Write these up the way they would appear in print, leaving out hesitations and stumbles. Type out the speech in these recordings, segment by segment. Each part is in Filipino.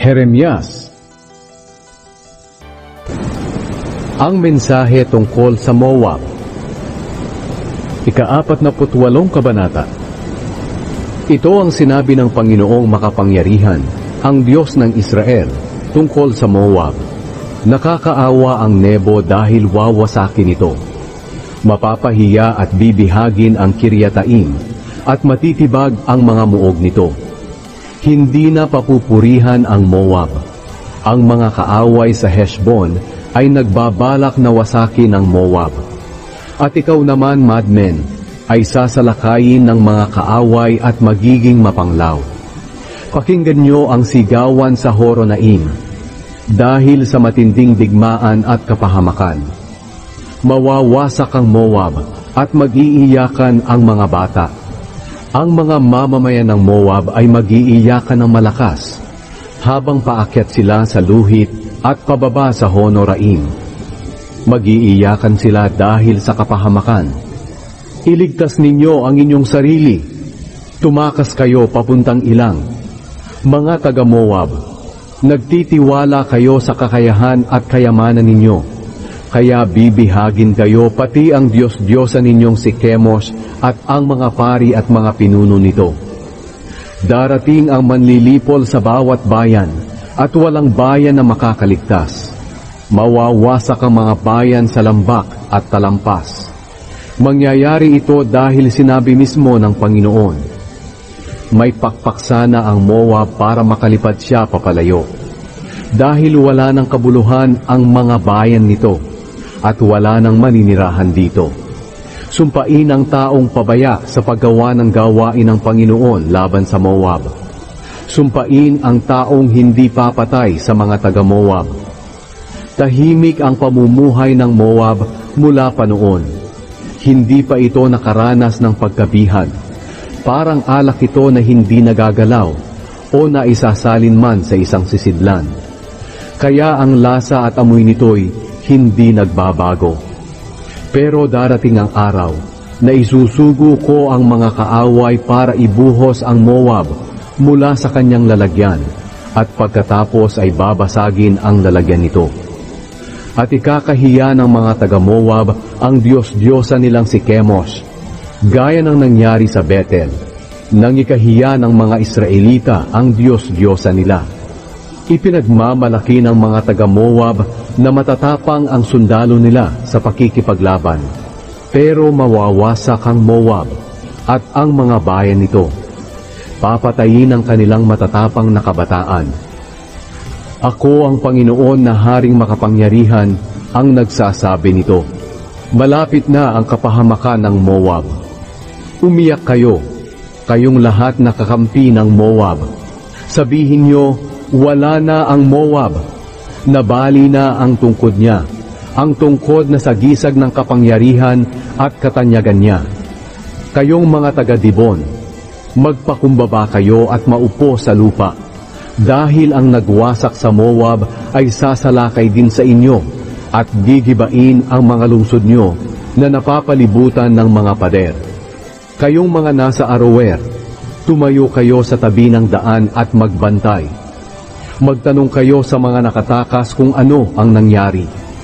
Jeremias. Ang mensahe tungkol sa Moab. Ika-48 kabanata. Ito ang sinabi ng Panginoong makapangyarihan, ang Diyos ng Israel, tungkol sa Moab. Nakakaawa ang Nebo dahil wawasakin ito. Mapapahiya at bibihagin ang Kiryataim, at matitibag ang mga muog nito. Hindi na papupurihan ang Moab. Ang mga kaaway sa Heshbon ay nagbabalak na wasakin ang Moab. At ikaw naman, Madmen, ay sasalakayin ng mga kaaway at magiging mapanglaw. Pakinggan nyo ang sigawan sa Horonaim, dahil sa matinding digmaan at kapahamakan. Mawawasak ang Moab at mag-iiyakan ang mga bata. Ang mga mamamayan ng Moab ay mag-iiyakan ng malakas, habang paakyat sila sa luhit at pababa sa Honoraim. Mag-iiyakan sila dahil sa kapahamakan. Iligtas ninyo ang inyong sarili. Tumakas kayo papuntang ilang. Mga taga-Moab, nagtitiwala kayo sa kakayahan at kayamanan ninyo. Kaya bibihagin kayo pati ang Diyos-Diyosan ninyong si Chemosh at ang mga pari at mga pinuno nito. Darating ang manlilipol sa bawat bayan at walang bayan na makakaligtas. Mawawasak ang mga bayan sa lambak at talampas. Mangyayari ito dahil sinabi mismo ng Panginoon. May pakpak sana ang Moab para makalipad siya papalayo. Dahil wala ng kabuluhan ang mga bayan nito, at wala nang maninirahan dito. Sumpain ang taong pabaya sa paggawa ng gawain ng Panginoon laban sa Moab. Sumpain ang taong hindi papatay sa mga taga-Moab. Tahimik ang pamumuhay ng Moab mula pa noon. Hindi pa ito nakaranas ng pagkabihan. Parang alak ito na hindi nagagalaw o naisasalin man sa isang sisidlan. Kaya ang lasa at amoy nito'y hindi nagbabago. Pero darating ang araw na isusugo ko ang mga kaaway para ibuhos ang Moab mula sa kanyang lalagyan, at pagkatapos ay babasagin ang lalagyan nito. At ikakahiya ng mga taga-Moab ang Diyos-Diyosan nilang si Chemosh, gaya ng nangyari sa Bethel, nang ikahiya ng mga Israelita ang Diyos-Diyosan nila. Ipinagmamalaki ng mga taga-Moab na matatapang ang sundalo nila sa pakikipaglaban. Pero mawawasak ang Moab at ang mga bayan nito. Papatayin ang kanilang matatapang na kabataan. Ako ang Panginoon na Haring makapangyarihan ang nagsasabi nito. Malapit na ang kapahamakan ng Moab. Umiyak kayo, kayong lahat na kakampi ng Moab. Sabihin nyo, wala na ang Moab. Nabali na ang tungkod niya, ang tungkod na sagisag ng kapangyarihan at katanyagan niya. Kayong mga taga-Dibon, magpakumbaba kayo at maupo sa lupa, dahil ang nagwasak sa Moab ay sasalakay din sa inyo, at gigibain ang mga lungsod nyo na napapalibutan ng mga pader. Kayong mga nasa Aroer, tumayo kayo sa tabi ng daan at magbantay. Magtanong kayo sa mga nakatakas kung ano ang nangyari.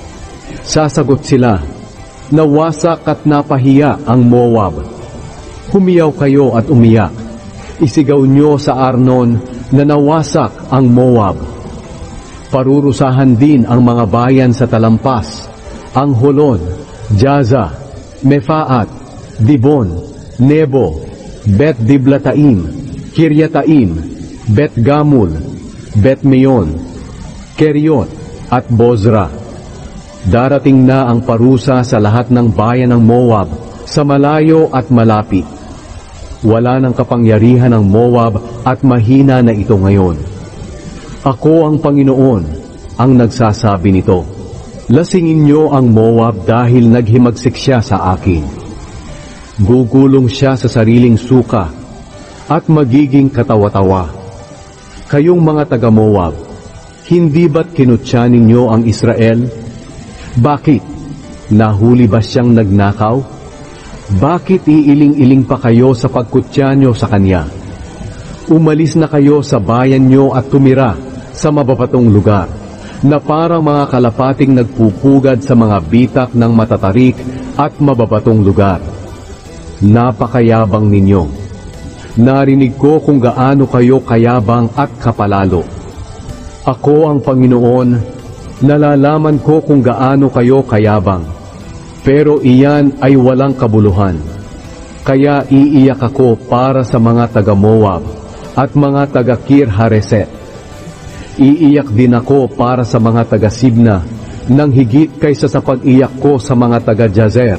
Sasagot sila, nawasak at napahiya ang Moab. Humiyaw kayo at umiyak. Isigaw nyo sa Arnon na nawasak ang Moab. Parurusahan din ang mga bayan sa talampas, ang Holon, Jaza, Mefaat, Dibon, Nebo, Bet-Diblataim, Kiryataim, Bet-Gamul, Bet-Meon, Keriot at Bozra. Darating na ang parusa sa lahat ng bayan ng Moab, sa malayo at malapit. Wala ng kapangyarihan ng Moab at mahina na ito ngayon. Ako ang Panginoon ang nagsasabi nito. Lasingin niyo ang Moab dahil naghimagsik siya sa akin. Gugulong siya sa sariling suka at magiging katawa-tawa. Kayong mga taga-Moab, hindi ba't kinutya ninyo ang Israel? Bakit? Nahuli ba siyang nagnakaw? Bakit iiling-iling pa kayo sa pagkutya nyo sa kanya? Umalis na kayo sa bayan nyo at tumira sa mababatong lugar, na parang mga kalapating nagpupugad sa mga bitak ng matatarik at mababatong lugar. Napakayabang ninyo. Narinig ko kung gaano kayo kayabang at kapalalo. Ako ang Panginoon, nalalaman ko kung gaano kayo kayabang, pero iyan ay walang kabuluhan. Kaya iiyak ako para sa mga taga-Moab at mga taga-Kir Hareset. Iiyak din ako para sa mga taga-Sibna nang higit kaysa sa pag-iyak ko sa mga taga-Jazer.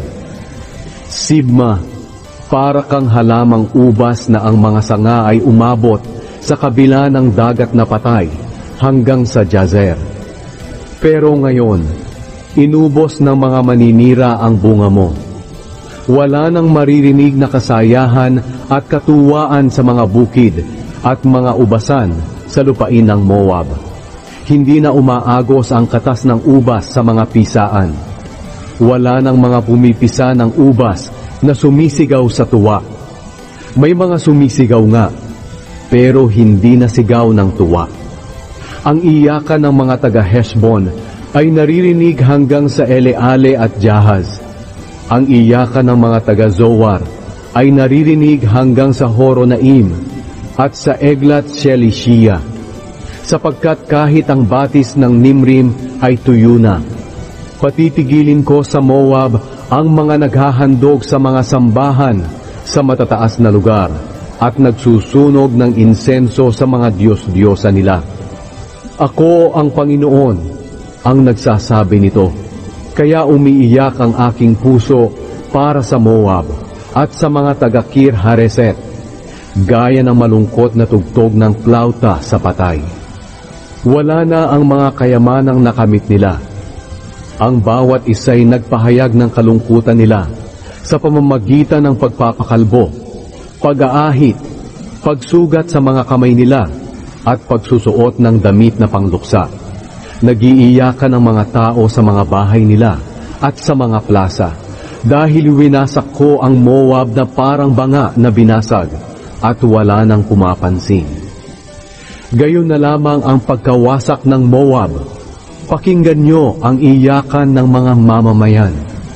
Sibma, para kang halamang ubas na ang mga sanga ay umabot sa kabila ng dagat na patay hanggang sa Jazer. Pero ngayon, inubos ng mga maninira ang bunga mo. Wala nang maririnig na kasayahan at katuwaan sa mga bukid at mga ubasan sa lupain ng Moab. Hindi na umaagos ang katas ng ubas sa mga pisaan. Wala nang mga pumipisa ng ubas na sumisigaw sa tuwa. May mga sumisigaw nga, pero hindi na sigaw ng tuwa. Ang iyakan ng mga taga-Heshbon ay naririnig hanggang sa Eleale at Jahaz. Ang iyakan ng mga taga-Zoar ay naririnig hanggang sa Horonaim at sa Eglat Shelishiya, sapagkat kahit ang batis ng Nimrim ay tuyo na. Patitigilin ko sa Moab ang mga naghahandog sa mga sambahan sa matataas na lugar at nagsusunog ng insenso sa mga Diyos-Diyosa nila. Ako ang Panginoon ang nagsasabi nito, kaya umiiyak ang aking puso para sa Moab at sa mga taga-Kir Hareset, gaya ng malungkot na tugtog ng plauta sa patay. Wala na ang mga kayamanang nakamit nila. Ang bawat isa'y nagpahayag ng kalungkutan nila sa pamamagitan ng pagpapakalbo, pag-aahit, pagsugat sa mga kamay nila, at pagsusuot ng damit na pangluksa. Nagiiyakan ang mga tao sa mga bahay nila at sa mga plaza, dahil winasak ko ang Moab na parang banga na binasag, at wala nang pumapansin. Gayon na lamang ang pagkawasak ng Moab. Pakinggan nyo ang iyakan ng mga mamamayan.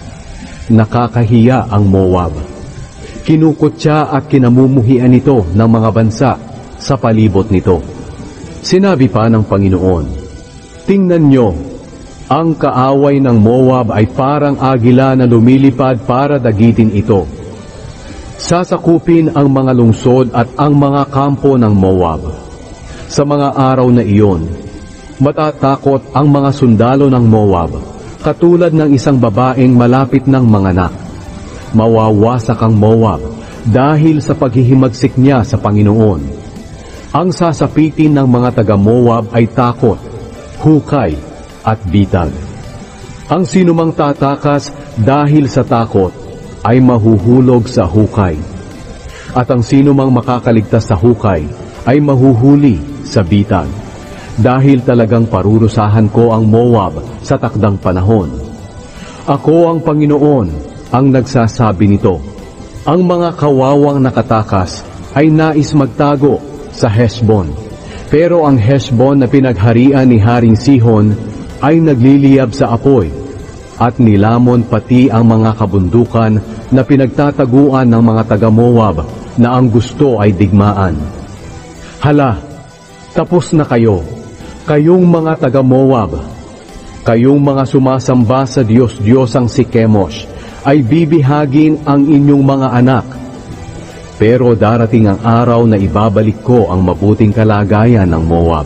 Nakakahiya ang Moab. Kinukutya at kinamumuhian ito ng mga bansa sa palibot nito. Sinabi pa ng Panginoon, tingnan nyo, ang kaaway ng Moab ay parang agila na lumilipad para dagitin ito. Sasakupin ang mga lungsod at ang mga kampo ng Moab. Sa mga araw na iyon, matatakot ang mga sundalo ng Moab, katulad ng isang babaeng malapit ng manganak. Mawawasak ang Moab dahil sa paghihimagsik niya sa Panginoon. Ang sasapitin ng mga taga-Moab ay takot, hukay, at bitag. Ang sinumang tatakas dahil sa takot ay mahuhulog sa hukay. At ang sinumang makakaligtas sa hukay ay mahuhuli sa bitag. Dahil talagang parurusahan ko ang Moab sa takdang panahon. Ako ang Panginoon ang nagsasabi nito. Ang mga kawawang nakatakas ay nais magtago sa Heshbon. Pero ang Heshbon na pinagharian ni Haring Sihon ay nagliliyab sa apoy, at nilamon pati ang mga kabundukan na pinagtataguan ng mga taga-Moab na ang gusto ay digmaan. Hala, tapos na kayo, kayong mga taga-Moab, kayong mga sumasamba sa Diyos-Diyosang si Kemosh, ay bibihagin ang inyong mga anak. Pero darating ang araw na ibabalik ko ang mabuting kalagayan ng Moab.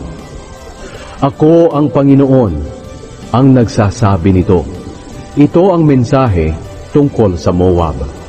Ako ang Panginoon ang nagsasabi nito. Ito ang mensahe tungkol sa Moab.